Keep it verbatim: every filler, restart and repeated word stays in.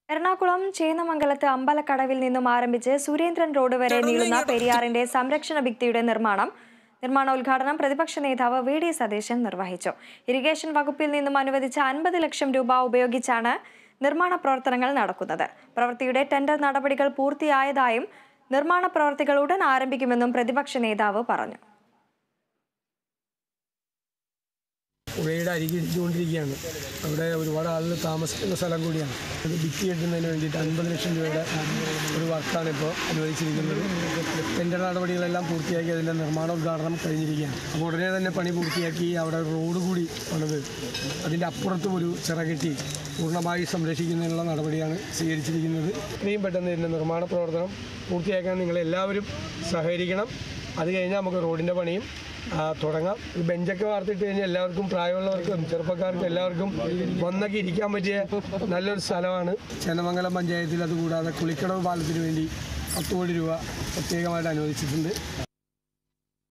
എറണാകുളം ചേന്നമംഗലത്ത് അമ്പലക്കടവിൽ നിന്നും ആരംഭിച്ച് സുരേന്ദ്രൻ റോഡ് വരെ നീളുന്ന പെരിയാറിന്റെ സംരക്ഷണ ഭിത്തിയുടെ നിർമ്മാണം നിർമ്മാണോദ്ഘാടനം പ്രതിപക്ഷ നേതാവ് വി ഡി സതീശൻ നിർവഹിച്ചു. ഇറിഗേഷൻ വകുപ്പിൽ നിന്നും അനുവദിച്ച അൻപത് ലക്ഷം രൂപ ഉപയോഗിച്ചാണ് നിർമ്മാണ പ്രവർത്തനങ്ങൾ നടക്കുന്നത്. പ്രവൃത്തിയുടെ ടെൻഡർ നടപടികൾ പൂർത്തിയായതായും നിർമ്മാണ പ്രവർത്തികൾ ഉടൻ ആരംഭിക്കുമെന്നും പ്രതിപക്ഷ നേതാവ് പറഞ്ഞു. പുഴയുടെ അരികിരിച്ചുകൊണ്ടിരിക്കുകയാണ്. അവിടെ ഒരുപാട് ആളുകൾ താമസിക്കുന്ന സ്ഥലം കൂടിയാണ്. അത് ഭിത്തി കെട്ടുന്നതിന് വേണ്ടിയിട്ട് അൻപത് ലക്ഷം രൂപയുടെ ഒരു വർക്കാണ് ഇപ്പോൾ അനുവദിച്ചിരിക്കുന്നത്. ടെൻഡർ നടപടികളെല്ലാം പൂർത്തിയാക്കി അതിൻ്റെ നിർമ്മാണോദ്ഘാടനം കഴിഞ്ഞിരിക്കുകയാണ്. അപ്പോൾ ഉടനെ തന്നെ പണി പൂർത്തിയാക്കി അവിടെ റോഡ് കൂടി പണിത് അതിൻ്റെ അപ്പുറത്തും ഒരു ചിറകെട്ടി പൂർണ്ണമായി സംരക്ഷിക്കുന്നതിനുള്ള നടപടിയാണ് സ്വീകരിച്ചിരിക്കുന്നത്. ഇത്രയും പെട്ടെന്ന് ഇതിൻ്റെ നിർമ്മാണ പ്രവർത്തനം പൂർത്തിയാക്കാൻ നിങ്ങളെല്ലാവരും സഹകരിക്കണം. അത് കഴിഞ്ഞാൽ നമുക്ക് റോഡിൻ്റെ പണിയും തുടങ്ങാം. ഈ ബെഞ്ചൊക്കെ വാർത്തിട്ട് കഴിഞ്ഞാൽ എല്ലാവർക്കും, പ്രായമുള്ളവർക്കും ചെറുപ്പക്കാർക്കും എല്ലാവർക്കും വന്നൊക്കെ ഇരിക്കാൻ പറ്റിയ നല്ലൊരു സ്ഥലമാണ്. ചേന്നമംഗലം പഞ്ചായത്തിൽ അതുകൂടാതെ കുളിക്കടവ് പാലത്തിന് വേണ്ടി പത്ത് കോടി രൂപ പ്രത്യേകമായിട്ട് അനുവദിച്ചിട്ടുണ്ട്.